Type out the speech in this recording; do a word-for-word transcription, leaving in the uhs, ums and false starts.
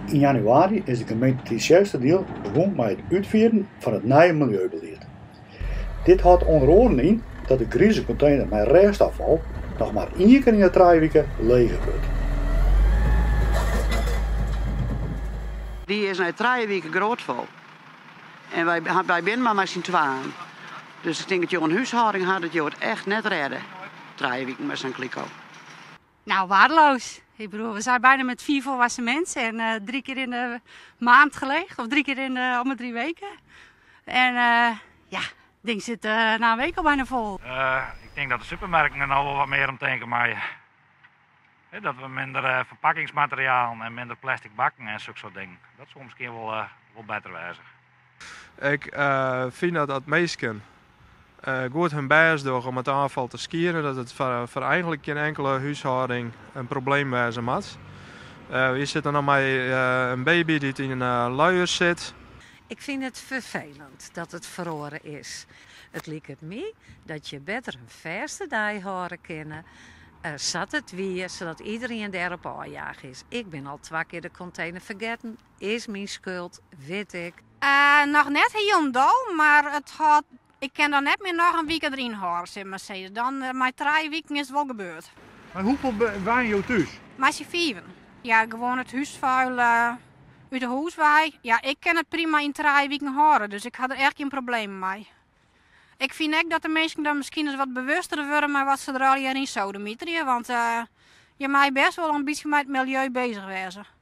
In januari is de gemeente Tjeuwster deel begonnen met het uitvoeren van het nieuwe milieubeleid. Dit houdt onder andere in dat de grijze container met restafval nog maar één keer in de drie weken leeg wordt. Die is na drie weken groot vol. En wij, wij zijn maar met z'n tweeën. Dus ik denk dat je een huishouding had, dat je het echt net redden. Drie weken met zijn kliko. Nou, waardeloos. Ik bedoel, we zijn bijna met vier volwassen mensen en uh, drie keer in de maand gelegen. Of drie keer in de, om de drie weken. En uh, ja, het ding zit uh, na een week al bijna vol. Uh, ik denk dat de supermarkten er nou wel wat meer om denken, maar he, dat we minder uh, verpakkingsmateriaal en minder plastic bakken en zulke soort dingen. Dat is misschien wel, uh, wel beter wijzig. Ik uh, vind dat dat meesten uh, goed hun best doen om het afval te skieren. Dat het voor, voor eigenlijk geen enkele huishouding een probleem wezen moet. Uh, we zitten dan met uh, een baby die in een uh, luier zit. Ik vind het vervelend dat het verloren is. Het lijkt het me dat je beter een verste dag horen kunnen. Uh, zat het weer, zodat iedereen daarop aanjaagd is. Ik ben al twee keer de container vergeten. Is mijn schuld, weet ik. Uh, nog net helemaal, maar het had, ik kan dan net meer nog een week erin houden, zeg maar zeggen. Dan, uh, mijn drie weken is het wel gebeurd. Maar hoeveel waren je thuis? Maar je vieven. Ja, gewoon het huisvuil uh, uit de huiswaai. Ja, ik kan het prima in drie weken houden, dus ik had er echt geen probleem mee. Ik vind ook dat de mensen dan misschien eens wat bewuster worden met wat ze er al hier in zouden mieteren. Want uh, je mag best wel een beetje met het milieu bezig wezen.